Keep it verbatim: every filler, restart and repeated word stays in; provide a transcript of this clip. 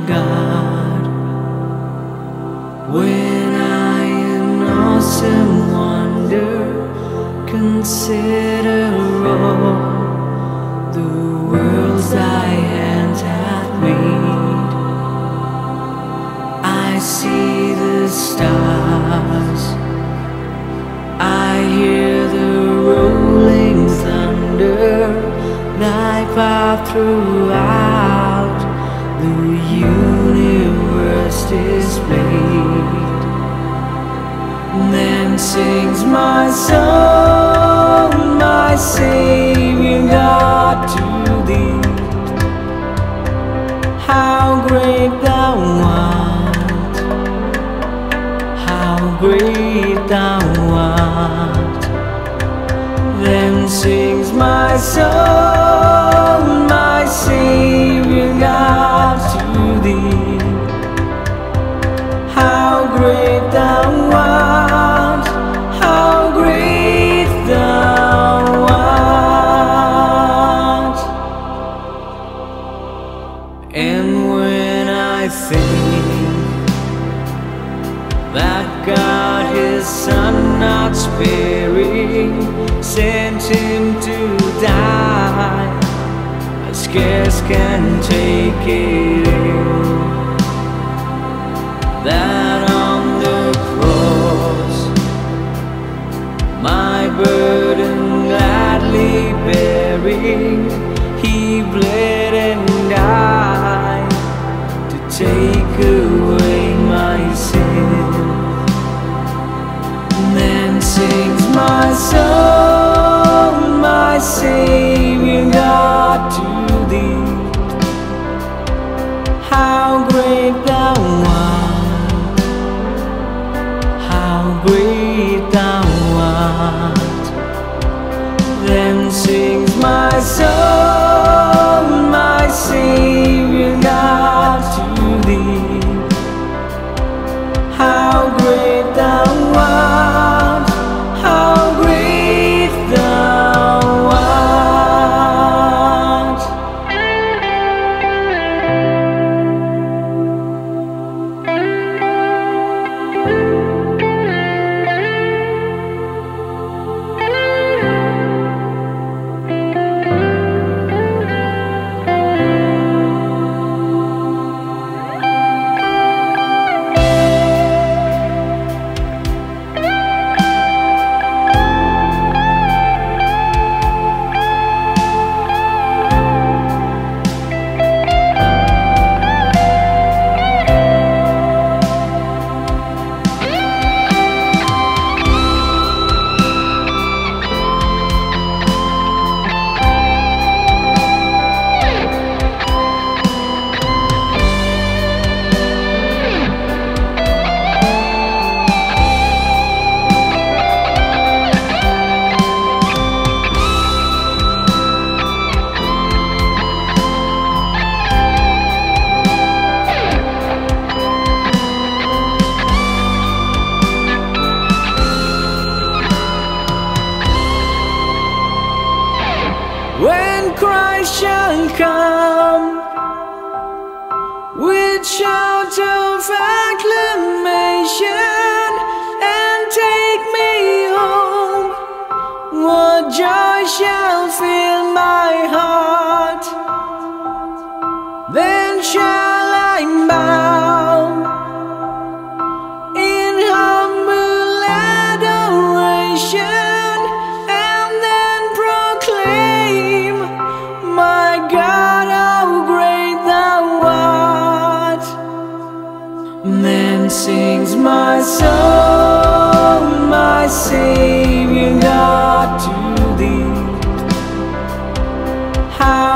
God. When I in awesome wonder consider all the worlds thy hand hath made, I see the stars, I hear the rolling thunder, thy path throughout the universe displayed. Then sings my soul, my Savior God, to thee. How great thou art, how great thou art. Then sings my soul, my Savior God, to thee. How great thou art, how great thou art. And when I think that God his Son not sparing sent him to die, I scarce can take it in, that on the cross my burden gladly bearing, he bled and died to take away my sin. Then sings my soul, my Savior God, to thee. How great thou art, how great thou art. Then sings my soul, my Savior God, to thee. How great thou art, how great thou art. When Christ shall come with shout of acclamation and take me home, what joy shall fill my heart? Then shall I bow in humble adoration and then proclaim, my God, how great thou art. Then sings my soul, my Savior God, to thee. How